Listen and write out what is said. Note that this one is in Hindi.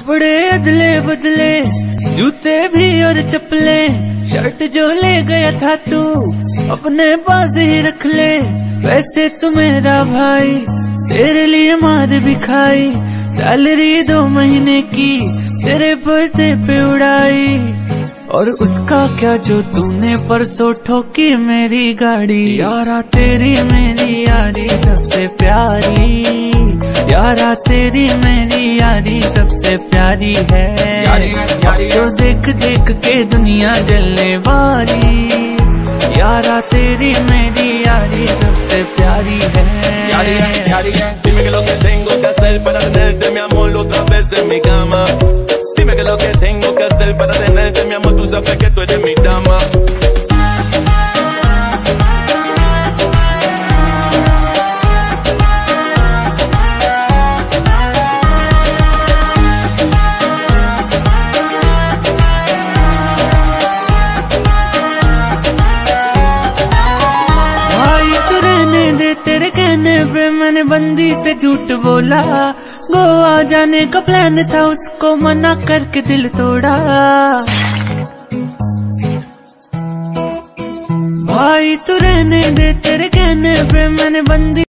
कपड़े अदले बदले, जूते भी और चप्पले, शर्ट जो ले गया था तू अपने पास ही रख ले। वैसे तू मेरा भाई, तेरे लिए मार भी खाई, सैलरी 2 महीने की तेरे बर्थडे पे उड़ाई। और उसका क्या जो तूने परसों ठोकी मेरी गाड़ी। यारा तेरी मेरी यारी सबसे प्यारी, यारा तेरी मेरी यारी सबसे प्यारी है। अब तो देख देख के दुनिया जलने वाली, यारा तेरी मेरी यारी सबसे प्यारी है। Dime que lo que tengo que hacer para tenerte, mi amor, otra vez en mi cama. Dime que lo que tengo que hacer para tenerte, mi amor, tú sabes que tú eres mi dama. तेरे कहने पे मैंने बंदी से झूठ बोला, गोवा जाने का प्लान था उसको मना करके दिल तोड़ा। भाई तू रहने दे, तेरे कहने पे मैंने बंदी